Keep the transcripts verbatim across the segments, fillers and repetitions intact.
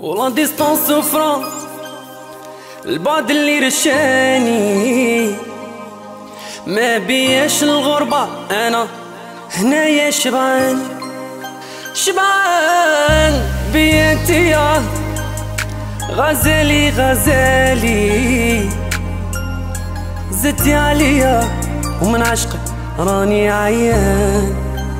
ولا ديستونس سوفرون البعد اللي رشاني ما بياش الغربة. انا هنايا شبعان شبعان بيانتيا غزالي غزالي زدتي عليا ومن عشقك راني عيان.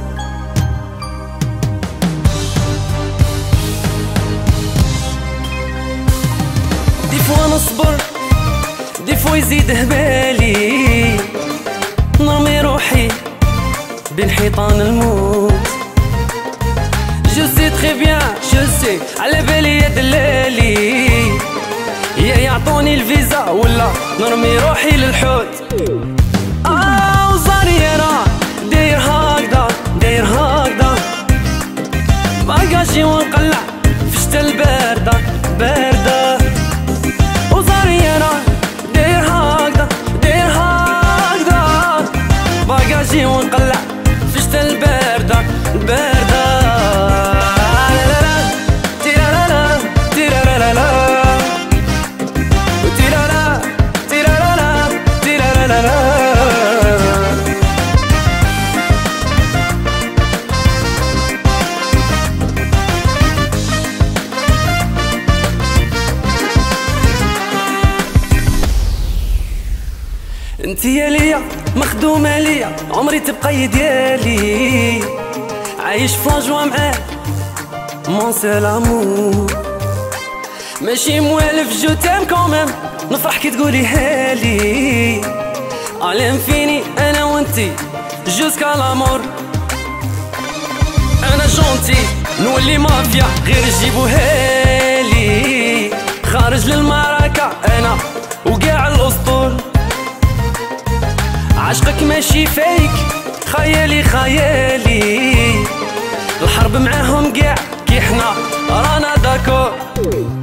دي فوا نصبر دي فوا يزيد هبالي نرمي روحي بين حيطان الموت. جو سي تخي بيان جو سي على بالي يا دلالي يا يعطوني الفيزا ولا نرمي روحي للحوت. اه وزاري انا داير هكذا داير هكذا باقاشي ونقلع في شتا الباردة باردة. وزاري انا داير هكذا داير هكذا باقاشي ونقلع في شتا الباردة الباردة. انتي يا ليا مخدومة ليا عمري تبقى ديالي عايش فلاجوا معاك مون سول امور ماشي موالف جو تام كومام نفرح كي تقولي هالي علم فيني انا وانتي جوسكا لامور. انا جونتي نولي مافيا غير جيبو هالي خارج للمعركة انا وقاع الاسطول. عشقك ماشي فيك خيالي خيالي الحرب معاهم قاع كي حنا رانا داكور.